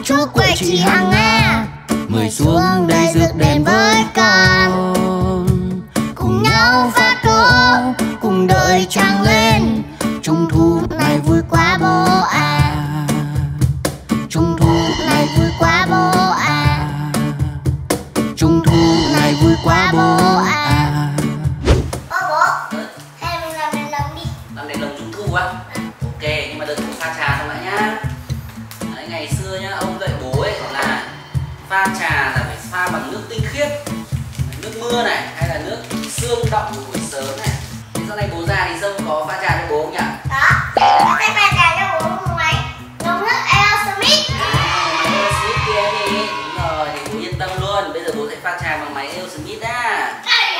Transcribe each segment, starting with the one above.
chú quậy chị Hằng à, mời xuống đây rước đèn với con. Cùng nhau phá cỗ, cùng đợi trăng lên. Trung thu này vui quá bố à, Trung thu này vui quá bố à, Trung thu này vui quá bố à. Bố, hay mình làm đèn lồng đi. Làm đèn lồng Trung thu á? Ok, nhưng mà đừng có pha trà không lại nhá. Đấy, ngày xưa nhá, ông dạy bố ấy là pha trà là phải pha bằng nước tinh khiết, nước mưa này, hay là nước sương động buổi sớm này. Thế sau này bố già thì Sông có pha trà cho bố không nhỉ? Đó, sẽ pha trà cho bố một máy nấu nước Aerosmith. Aerosmith kia thì đúng rồi, thì bố yên tâm luôn. Bây giờ bố sẽ pha trà bằng máy Aerosmith á.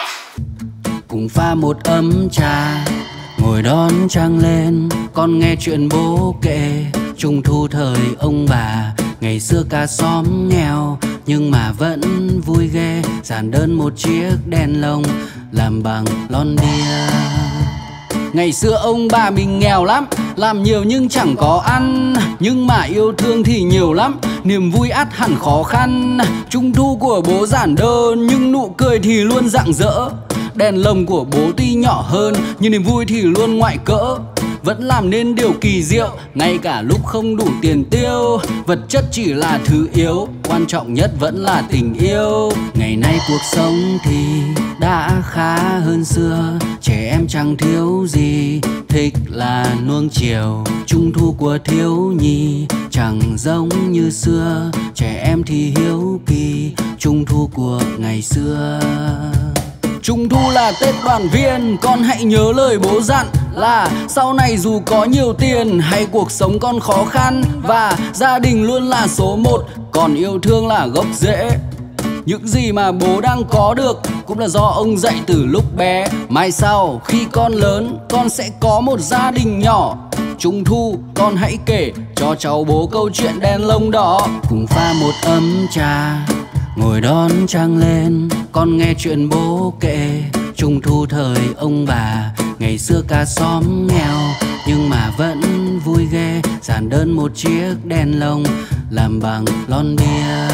Cùng pha một ấm trà, ngồi đón trăng lên. Con nghe chuyện bố kể Trung thu thời ông bà. Ngày xưa cả xóm nghèo nhưng mà vẫn vui ghê. Giản đơn một chiếc đèn lồng làm bằng lon bia. Ngày xưa ông bà mình nghèo lắm, làm nhiều nhưng chẳng có ăn. Nhưng mà yêu thương thì nhiều lắm, niềm vui ắt hẳn khó khăn. Trung thu của bố giản đơn nhưng nụ cười thì luôn rạng rỡ. Đèn lồng của bố tuy nhỏ hơn nhưng niềm vui thì luôn ngoại cỡ. Vẫn làm nên điều kỳ diệu, ngay cả lúc không đủ tiền tiêu. Vật chất chỉ là thứ yếu, quan trọng nhất vẫn là tình yêu. Ngày nay cuộc sống thì đã khá hơn xưa. Trẻ em chẳng thiếu gì, thích là nuông chiều. Trung thu của thiếu nhi chẳng giống như xưa. Trẻ em thì hiếu kỳ, trung thu của ngày xưa. Trung thu là Tết đoàn viên, con hãy nhớ lời bố dặn là sau này dù có nhiều tiền hay cuộc sống còn khó khăn, và gia đình luôn là số một, còn yêu thương là gốc rễ. Những gì mà bố đang có được cũng là do ông dạy từ lúc bé. Mai sau khi con lớn, con sẽ có một gia đình nhỏ. Trung thu con hãy kể cho cháu bố câu chuyện đèn lồng đỏ. Cùng pha một ấm trà, ngồi đón trăng lên. Con nghe chuyện bố kể Trung thu thời ông bà. Ngày xưa cả xóm nghèo nhưng mà vẫn vui ghê. Giản đơn một chiếc đèn lồng làm bằng lon bia.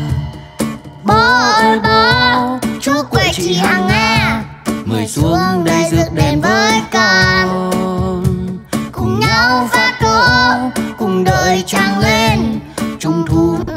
Bố ơi bố, chú quậy chị Hằng à, mời xuống đây rước đèn với con. Cùng nhau phá cỗ, cùng đợi trăng lên. Trung thu